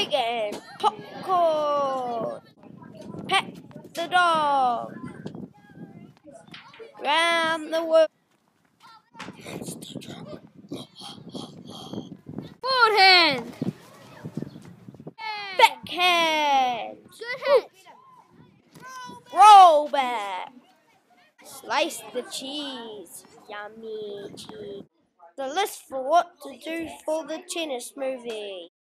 Eating popcorn. Pet the dog. Round the world. Forehand. Backhand. Good hit. Roll back. Slice the cheese. Yummy cheese. The list for what to do for the tennis movie.